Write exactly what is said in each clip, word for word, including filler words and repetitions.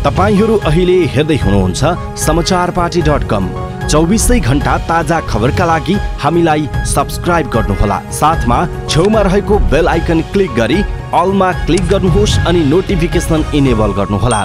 तपाईहरू अहिले हेर्दै हुनुहुन्छ समाचार पार्टी डट कम। चौबिसै घण्टा ताजा खबरका लागि हामीलाई सब्स्क्राइब गर्नुहोला। साथमा छेउमा रहेको बेल आइकन क्लिक गरी अलमा क्लिक गर्नुहोस् अनि नोटिफिकेसन इनेबल गर्नुहोला।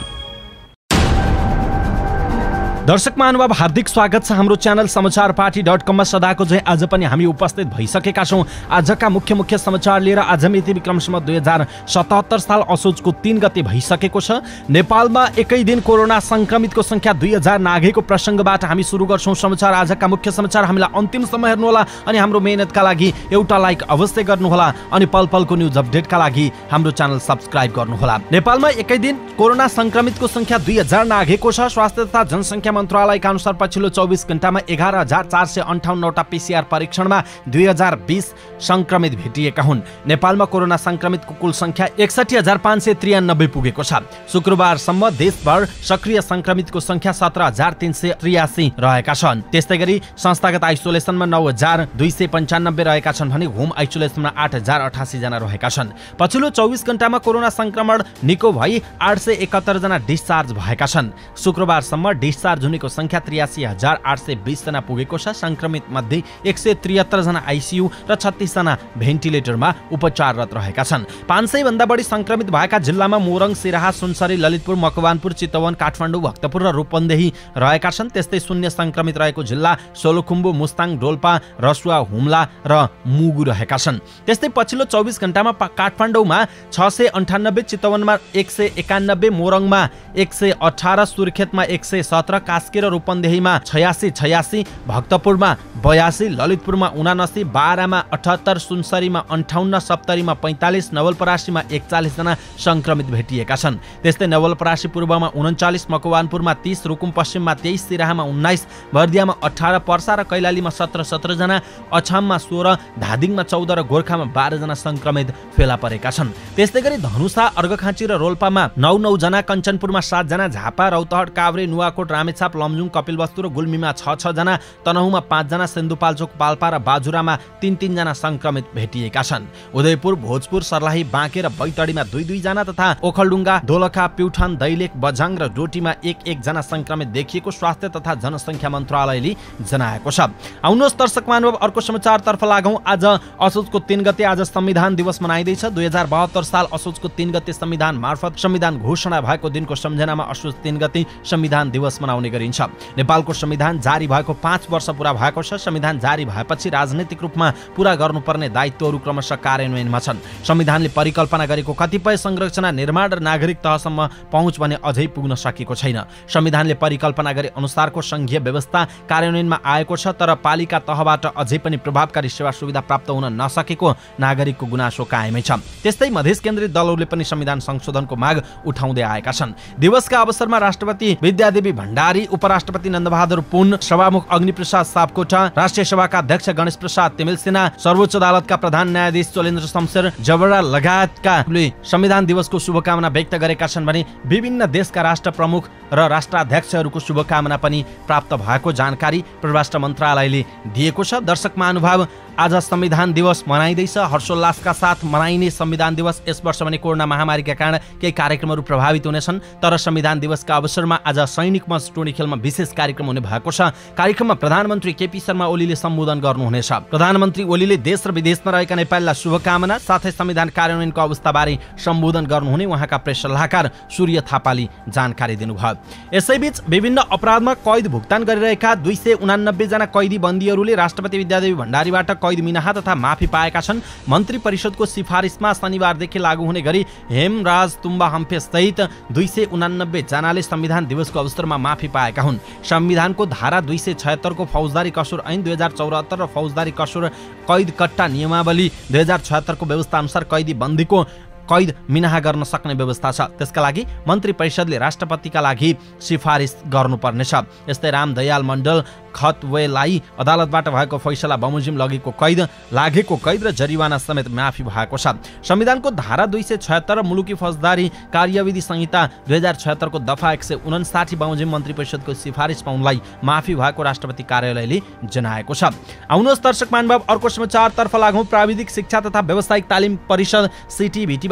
दर्शक महानुभाव, हार्दिक स्वागत छ हाम्रो च्यानल समाचार पार्टी डट कममा। सदाको झै आज पनि हामी उपस्थित भइसकेका छौँ आजका मुख्य मुख्य समाचार लिएर। आज मिति विक्रमसम्म दुई हजार सतहत्तर साल असोजको तीन गते भइसकेको छ। नेपालमा एकै दिन कोरोना संक्रमितको संख्या दुई हजार नाघेको प्रसङ्गबाट हामी सुरु गर्छौँ समाचार। आजका मुख्य समाचार हामीलाई अन्तिमसम्म हेर्नुहोला अनि हाम्रो मेहनतका लागि एउटा लाइक अवश्य गर्नुहोला अनि पल पलको न्युज अपडेटका लागि हाम्रो च्यानल सब्स्क्राइब गर्नुहोला। नेपालमा एकै दिन कोरोना संक्रमितको संख्या दुई हजार नाघेको छ। स्वास्थ्य तथा जनसङ्ख्या मन्त्रालयका अनुसार पछिल्लो चौबिस घण्टामा एघार हजार चार सय अन्ठाउन्नवटा पिसिआर परीक्षणमा दुई हजार बिस संक्रमित भेटिएका हुन्। नेपालमा कोरोना संक्रमितको कुल संख्या एकसठी हजार पाँच सय त्रियानब्बे पुगेको छ। शुक्रबारसम्म देशभर सक्रिय संक्रमितको संख्या सत्र हजार तीन सय त्रियासी रहेका छन्। त्यस्तै गरी संस्थागत आइसोलेसनमा नौ हजार दुई सय पन्चानब्बे रहेका छन् भने होम आइसोलेसनमा आठ हजार अठासी जना रहेका छन्। पछिल्लो चौबिस घण्टामा कोरोना संक्रमण निको भई आठ सय एकहत्तर जना डिस्चार्ज भएका छन्। शुक्रबारसम्म डिस्चार्ज हुनेको संख्या त्रियासी हजार आठ सय बीस जना पुगेको छ। संक्रमित मध्ये एक सय त्रिहत्तर जना आइसियू र छत्तीस जना भेन्टिलेटरमा उपचाररत रहेका छन्। पाँच सय भन्दा बढी संक्रमित भएका जिल्लामा मोरङ, सिराहा, सुनसरी, ललितपुर, मकवानपुर, चितवन, काठमाडौँ, भक्तपुर र रूपन्देही रहेका छन्। त्यस्तै शून्य संक्रमित रहेको जिल्ला सोलुखुम्बु, मुस्ताङ, डोल्पा, रसुवा, हुम्ला र मुगु रहेका छन्। त्यस्तै पछिल्लो चौबिस घण्टामा काठमाडौँमा छ सय अन्ठानब्बे, चितवनमा एक सय एकानब्बे, मोरङमा एक सय अठार, सुर्खेतमा एक सय सत्र, कास्की र रूपन्देहीमा छयासी छयासी, भक्तपुरमा बयासी, ललितपुरमा उनासी, बाह्रमा अठहत्तर, सुनसरीमा अन्ठाउन्न, सप्तरीमा पैँतालिस, नवलपरासीमा एकचालिस जना संक्रमित भेटिएका छन्। त्यस्तै नवलपरासी पूर्वमा उन्चालिस, मकवानपुरमा तीस, रुकुम पश्चिममा तेइस, सिराहामा उन्नाइस, बर्दियामा अठार, पर्सा र कैलालीमा सत्र सत्र जना, अछाममा सोह्र, धादिङमा चौध र गोर्खामा बाह्र जना संक्रमित फेला परेका छन्। त्यस्तै गरी धनुषा, अर्घखाँची र रोल्पामा नौ नौ जना, कञ्चनपुरमा सात जना, झापा, रौतहट, काभ्रे, नुवाकोट, रामेछाप, लमजुङ, कपिलवस्तु र गुल्मीमा छ छ जना, तनहुमा पाँच जना, सिन्धुपाल्चोक, पाल्पा र बाजुरामा तीन तीन जना संक्रमित भेटिएका छन्। उदयपुर, भोजपुर, सर्लाही, बाँके र बैतडीमा दुई दुई जना तथा ओखलडुङ्गा, दोलखा, प्युठान, दैलेख, बझाङ र डोटीमा एक एक जना संक्रमित देखिएको स्वास्थ्य तथा जनसङ्ख्या मन्त्रालयले जनाएको छ। आउनुहोस् दर्शक महानुभाव, अर्को समाचारतर्फ लागौँ। आज असोजको तीन गते आज संविधान दिवस मनाइँदैछ। दुई हजार बहत्तर साल असोजको तीन गते संविधान मार्फत संविधान घोषणा भएको दिनको सम्झनामा असोज तीन गते संविधान दिवस मनाउने गरिन्छ। नेपालको संविधान जारी भएको पाँच वर्ष पुरा भएको छ। संविधान जारी भएपछि राजनैतिक रूपमा पुरा गर्नुपर्ने दायित्वहरू क्रमशः कार्यान्वयनमा छन्। संविधानले परिकल्पना गरेको कतिपय संरचना, निर्माण र नागरिक तहसम्म पहुँच भने अझै पुग्न सकेको छैन। संविधानले परिकल्पना गरे अनुसारको संघीय व्यवस्था कार्यान्वयनमा आएको छ, तर पालिका तहबाट अझै पनि प्रभावकारी सेवा सुविधा प्राप्त हुन नसकेको नागरिकको गुनासो कायमै छ। त्यस्तै मधेस केन्द्रित दलहरूले पनि संविधान संशोधनको माग उठाउँदै आएका छन्। दिवसका अवसरमा राष्ट्रपति विद्यादेवी भण्डारी, उपराष्ट्रपति नन्दबहादुर पुन, सभामुख अग्निप्रसाद सापकोटा, राष्ट्रिय सभाका अध्यक्ष गणेश प्रसाद तिमिल सिन्हा, सर्वोच्च अदालतका प्रधान न्यायाधीश चोलेन्द्र शमशेर जबरा लगायतकाले संविधान दिवसको शुभकामना व्यक्त गरेका छन् भने विभिन्न देशका राष्ट्र प्रमुख र राष्ट्राध्यक्षहरूको शुभकामना पनि प्राप्त भएको जानकारी परराष्ट्र मन्त्रालयले दिएको छ। दर्शक महानुभाव, आज संविधान दिवस मनाइँदैछ। हर्षोल्लासका साथ मनाइने संविधान दिवस यस वर्ष भने कोरोना महामारीका कारण केही कार्यक्रमहरू प्रभावित हुनेछन्, तर संविधान दिवसका अवसरमा आज सैनिक मञ्च टोनी खेलमा विशेष कार्यक्रम हुने भएको छ। कार्यक्रममा प्रधानमन्त्री केपी शर्मा ओलीले सम्बोधन गर्नुहुनेछ। प्रधानमन्त्री ओलीले देश र विदेशमा रहेका नेपालीलाई शुभकामना साथै संविधान कार्यान्वयनको अवस्थाबारे सम्बोधन गर्नुहुने उहाँका प्रेस सल्लाहकार सूर्य थापाले जानकारी दिनुभयो। यसैबीच विभिन्न अपराधमा कैद भुक्तान गरिरहेका दुई सय उनानब्बे जना कैदी बन्दीहरूले राष्ट्रपति विद्यादेवी भण्डारीबाट कैद मिनाहा तथा माफी पाएका छन्। मन्त्री परिषदको सिफारिसमा शनिबारदेखि लागू हुने गरी हेमराज तुम्बा हम्फे सहित दुई सय उनानब्बे जनाले संविधान दिवसको अवसरमा माफी पाएका हुन्। संविधानको धारा दुई सय छयत्तरको फौजदारी कसुर ऐन दुई हजार चौरात्तर र फौजदारी कसुर कैद कट्टा नियमावली दुई हजार छयत्तरको व्यवस्था अनुसार कैदी बन्दीको कैद मिनाहा गर्न सक्ने व्यवस्था छ। त्यसका लागि मन्त्री परिषदले राष्ट्रपतिका लागि सिफारिस गर्नुपर्नेछ। यस्तै रामदयाल मण्डल खतवेलाई अदालतबाट भएको फैसला बमोजिम लगेको कैद लागेको कैद र जरिवाना समेत माफी भएको छ। संविधानको धारा दुई सय छयत्तर र मुलुकी फौजदारी कार्यविधि संहिता दुई हजार छयत्तरको दफा एक सय उनासाठी बमोजिम मन्त्री परिषदको सिफारिसमा उनलाई माफी भएको राष्ट्रपति कार्यालयले जनाएको छ। आउनुहोस् दर्शक महानुभाव अर्को समाचारतर्फ लागौँ। प्राविधिक शिक्षा तथा व्यावसायिक तालिम परिषद सिटिभिटीबाट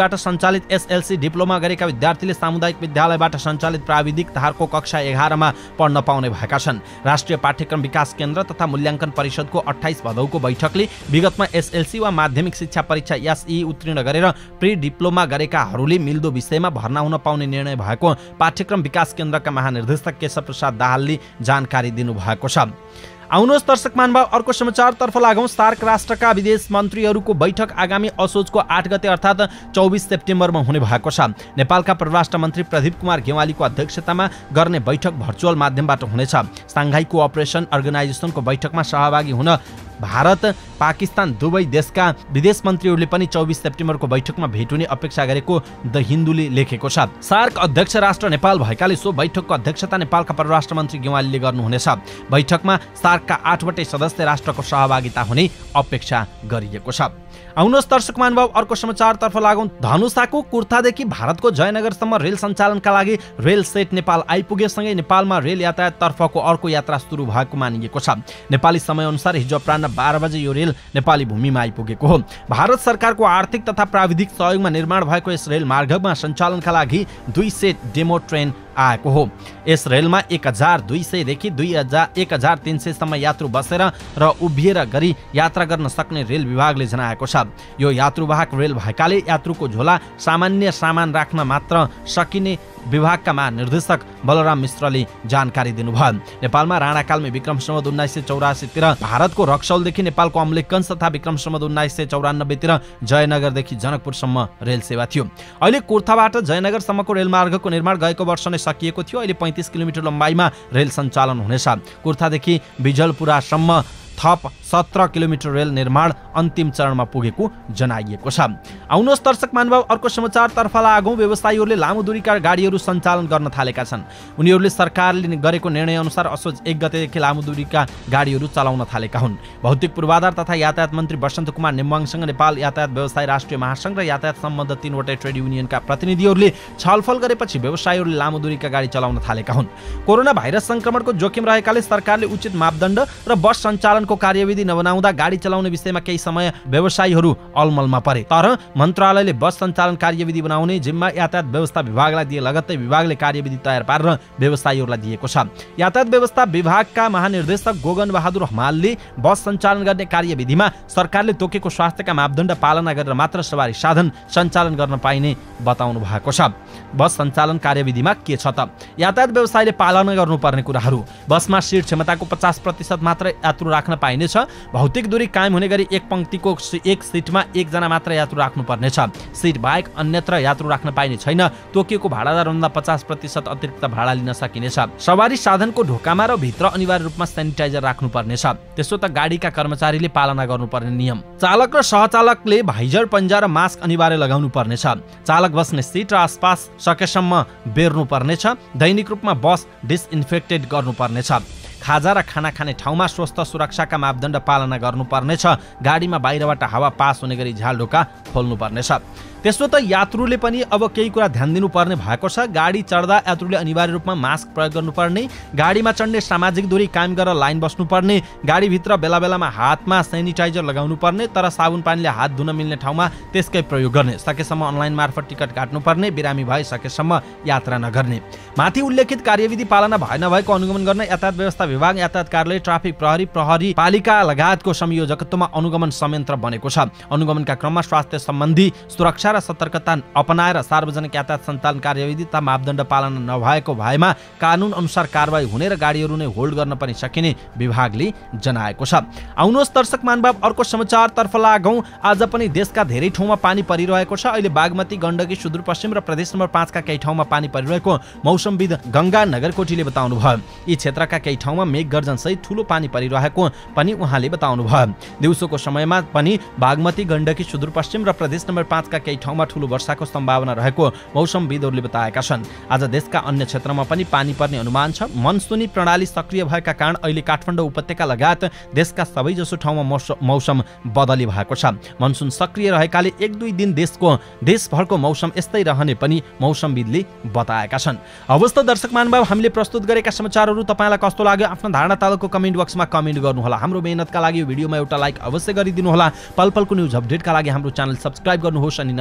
विद्यालयबाट सञ्चालित एसएलसी डिप्लोमा गरेका विद्यार्थीले सामुदायिक विद्यालयबाट सञ्चालित प्राविधिक धारको कक्षा एघारमा पढ्न पाउने भएका छन्। राष्ट्रिय पाठ्यक्रम विकास केन्द्र तथा मूल्याङ्कन परिषदको अट्ठाइस भदौको बैठकले विगतमा एसएलसी वा माध्यमिक शिक्षा परीक्षा एसई उत्तीर्ण गरेर प्री डिप्लोमा गरेकाहरूले मिल्दो विषयमा भर्ना हुन पाउने निर्णय भएको पाठ्यक्रम विकास केन्द्रका महानिर्देशक केशव प्रसाद दाहालले जानकारी दिनुभएको छ। आउनुहोस् दर्शक महानुभाव अर्को समाचारतर्फ लागौं। सार्क राष्ट्रका विदेश मन्त्रीहरूको बैठक आगामी असोजको आठ गते अर्थात् चौबिस सेप्टेम्बरमा हुने भएको छ। नेपालका परराष्ट्र मन्त्री प्रदीप कुमार गेवालीको अध्यक्षतामा गर्ने बैठक भर्चुअल माध्यमबाट हुनेछ। साङ्घाई कोअपरेसन अर्गनाइजेसनको बैठकमा सहभागी हुन भारत पाकिस्तान दुवै देशका विदेश मन्त्रीहरूले पनि चौबिस सेप्टेम्बरको बैठकमा भेट हुने अपेक्षा गरेको द हिन्दूले लेखेको छ। सार्क अध्यक्ष राष्ट्र नेपाल भएकाले सो बैठकको अध्यक्षता नेपालका परराष्ट्र मन्त्री गेवालीले गर्नुहुनेछ। बैठकमा सार्कका आठवटै सदस्य राष्ट्रको सहभागिता हुने अपेक्षा गरिएको छ। आउनुहोस् दर्शक महानुभाव अर्को समाचारतर्फ लागौं। धनुषाको कुर्थादेखि भारतको जयनगरसम्म रेल सञ्चालनका लागि रेल सेट नेपाल आइपुगेसँगै नेपालमा रेल यातायाततर्फको अर्को यात्रा सुरु भएको मानिएको छ। नेपाली समयअनुसार हिजो अपराह्न बाह्र बजे यो रेल नेपाली भूमिमा आइपुगेको हो। भारत सरकारको आर्थिक तथा प्राविधिक सहयोगमा निर्माण भएको यस रेल मार्गमा सञ्चालनका लागि दुई सेट डेमो ट्रेन आएको हो। यस रेलमा एक हजार दुई सयदेखि दुई हजार एक हजार तीन सयसम्म यात्रु बसेर र उभिएर गरी यात्रा गर्न सक्ने रेल विभागले जनाएको छ। यो यात्रुवाहक रेल भएकाले यात्रुको झोला सामान्य सामान राख्न मात्र सकिने विभागका महानिर्देशक बलराम मिश्रले जानकारी दिनुभयो। नेपालमा राणाकालमा विक्रम सम्वत उन्नाइस सय चौरासीतिर भारतको रक्सौलदेखि नेपालको अम्लेखगञ्ज तथा विक्रम सम्वत उन्नाइस सय चौरानब्बेतिर जयनगरदेखि जनकपुरसम्म रेल सेवा थियो। अहिले कुर्थाबाट जयनगरसम्मको रेलमार्गको निर्माण गएको वर्ष नै सकिएको थियो। अहिले पैँतिस किलोमिटर लम्बाइमा रेल सञ्चालन हुनेछ। कुर्थादेखि बिजलपुरासम्म थप सत्र किलोमिटर रेल निर्माण अन्तिम चरणमा पुगेको जनाइएको छ। आउनुहोस् दर्शक महानुभाव अर्को समाचारतर्फ लागौं। व्यवसायीहरूले लामो दूरीका गाडीहरू सञ्चालन गर्न थालेका छन्। उनीहरूले सरकारले गरेको निर्णय अनुसार असोज एक गतेदेखि लामो दूरीका गाडीहरू चलाउन थालेका हुन्। भौतिक पूर्वाधार तथा यातायात मन्त्री वसन्त कुमार नेम्बाङसँग नेपाल यातायात व्यवसाय राष्ट्रिय महासङ्घ र यातायात सम्बन्ध तीनवटै ट्रेड युनियनका प्रतिनिधिहरूले छलफल गरेपछि व्यवसायीहरूले लामो दूरीका गाडी चलाउन थालेका हुन्। कोरोना भाइरस संक्रमणको जोखिम रहेकाले सरकारले उचित मापदण्ड र बस सञ्चालनको कार्यविधि नबनाउँदा गाडी चलाउने विषयमा केही समय व्यवसायीहरू अलमलमा परे। तर मन्त्रालयले बस सञ्चालन कार्यविधि बनाउने जिम्मा यातायात व्यवस्था विभागलाई दिए लगत्तै विभागले कार्यविधि तयार पारेर व्यवसायीहरूलाई दिएको छ। यातायात व्यवस्था विभागका महानिर्देशक गोगन बहादुर हमालले बस सञ्चालन गर्ने कार्यविधिमा सरकारले तोकेको स्वास्थ्यका मापदण्ड पालना गरेर मात्र सवारी साधन सञ्चालन गर्न पाइने बताउनु भएको छ। बस सञ्चालन कार्यविधिमा के छ त? यातायात व्यवसायले पालना गर्नुपर्ने कुराहरू: बसमा सिट क्षमताको पचास प्रतिशत मात्र यात्रु राख्न पाइनेछ। भौतिक दूरी कायम हुने गरी एक पंक्तिको एक सिटमा एकजना मात्र यात्रु राख्नुपर्नेछ। सिट बाहेक अन्यत्र यात्रु राख्न पाइने छैन। तोकिएको भाडादारभन्दा पचास प्रतिशत अतिरिक्त भाडा लिन सकिनेछ। सवारी साधनको ढोकामा र भित्र अनिवार्य रूपमा सेनिटाइजर राख्नुपर्नेछ। त्यसो त गाडीका कर्मचारीले पालना गर्नुपर्ने नियम। चालक र सहचालकले भाइजर, पन्जा र मास्क अनिवार्य लगाउनु पर्नेछ। चालक बस्ने सिट र आसपास सकेसम्म बेर्नु पर्नेछ। दैनिक रूपमा बस डिसइन्फेक्टेड गर्नुपर्नेछ। खाजा र खाना खाने ठाउँमा स्वस्थ सुरक्षाका मापदण्ड पालना गर्नुपर्नेछ। गाडीमा बाहिरबाट हावा पास हुने गरी झ्याल ढोका खोल्नुपर्नेछ। त्यसो त यात्रुले पनि अब केही कुरा ध्यान दिनुपर्ने भएको छ। गाडी चढ्दा यात्रुले अनिवार्य रूपमा मास्क प्रयोग गर्नुपर्ने, गाडीमा चढ्ने सामाजिक दूरी कायम गरेर लाइन बस्नुपर्ने, गाडीभित्र बेला बेलामा हातमा सेनिटाइजर लगाउनु पर्ने, तर साबुन पानीले हात धुन मिल्ने ठाउँमा त्यसकै प्रयोग गर्ने, सकेसम्म अनलाइन मार्फत टिकट काट्नुपर्ने, बिरामी भए सकेसम्म यात्रा नगर्ने। माथि उल्लेखित कार्यविधि पालना भए नभएको अनुगमन गर्न यातायात व्यवस्था विभाग, यातायात कार्यालय, ट्राफिक प्रहरी, प्रहरी पालिका लगायतको संयोजकत्वमा अनुगमन संयन्त्र बनेको छ। अनुगमनका क्रममा स्वास्थ्य सम्बन्धी सुरक्षा र सतर्कता अपनाएर सार्वजनिक यातायात सञ्चालन कार्यविधि तथा मापदण्ड पालना नभएको भएमा कानुन अनुसार कारबाही हुने र गाडीहरू नै होल्ड गर्न पनि सकिने विभागले जनाएको छ। आउनुहोस् दर्शक महानुभाव अर्को समाचारतर्फ लागौं। आज पनि देशका धेरै ठाउँमा पानी परिरहेको छ। अहिले बागमती, गण्डकी, सुदूरपश्चिम र प्रदेश नम्बर पाँचका केही ठाउँमा पानी परिरहेको मौसमविद गंगा नगरकोटीले बताउनु भयो। यी क्षेत्रका केही ठाउँमा मेघ गर्जन सहित ठूलो पानी परिरहेको पनि उहाँले बताउनु भयो। दिउँसोको समयमा पनि बागमती, गण्डकी, सुदूरपश्चिम र प्रदेश नम्बर पाँचका केही ठाउँमा ठूलो वर्षाको सम्भावना रहेको मौसमविदहरूले बताएका छन्। आज देशका अन्य क्षेत्रमा पनि पानी पर्ने अनुमान छ। मनसुनी प्रणाली सक्रिय भएका कारण अहिले काठमाडौँ उपत्यका लगायत देशका सबैजसो ठाउँमा मौसम बदली भएको छ। मनसुन सक्रिय रहेकाले एक दुई दिन देशको देशभरको मौसम यस्तै रहने पनि मौसमविदले बताएका छन्। अवस्था दर्शक महानुभाव, हामीले प्रस्तुत गरेका समाचारहरू तपाईलाई कस्तो लाग्यो आफ्नो धारणा तलको कमेन्ट बक्समा कमेन्ट गर्नुहोला। हाम्रो मेहनतका लागि यो भिडियोमा एउटा लाइक अवश्य गरिदिनु होला। पल पलको न्युज अपडेटका लागि हाम्रो च्यानल सब्स्क्राइब गर्नुहोस् अनि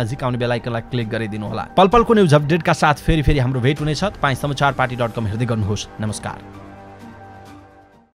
नजिक आउने बेल आइकनलाई क्लिक गरिदिनु होला। पल पलको न्युज अपडेटका साथ फेरि फेरि हाम्रो भेट हुनेछ। तपाईँ समाचार पार्टी डट कम हेर्दै गर्नुहोस्। नमस्कार।